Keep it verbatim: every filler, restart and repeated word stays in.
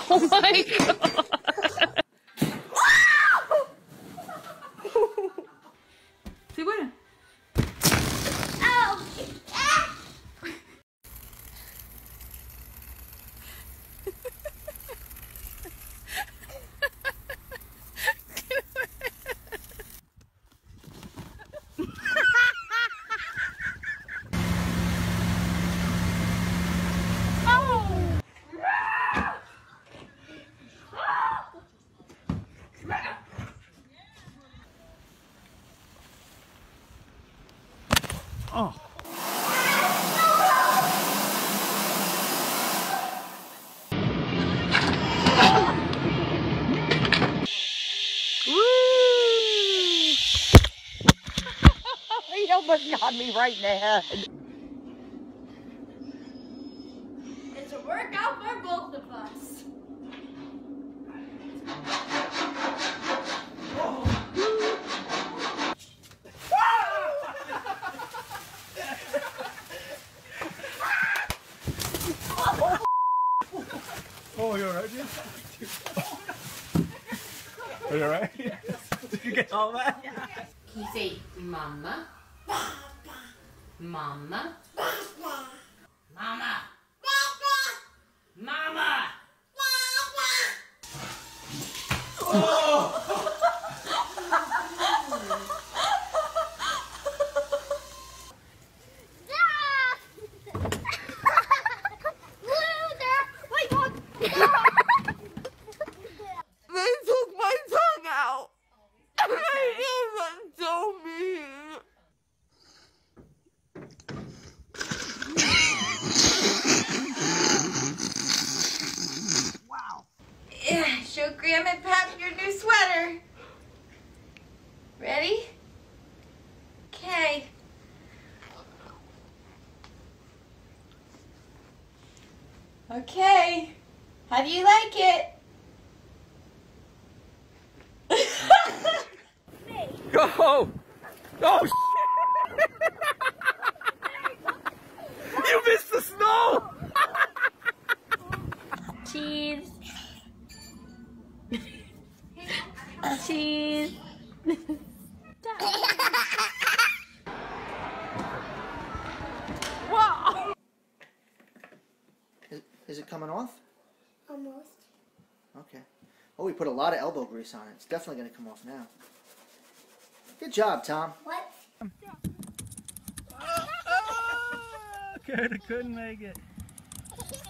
Oh my god. Sí, bueno. Oh. Oh. He almost got me right in the head. It's a workout for both of us. Oh, you alright, Jim? Are you alright? Did you get all that? Can you say mama? Mama? Mama? Mama? Oh! They took my tongue out. They were so mean. Wow. Yeah, show Graham and Pap your new sweater. Ready? Okay. Okay. How do you like it? Go! Oh, shit! You missed the snow! Cheese. Cheese. Wow. Is, is it coming off? Almost. Okay. Oh, we put a lot of elbow grease on it. It's definitely going to come off now. Good job, Tom. What? Couldn't make it.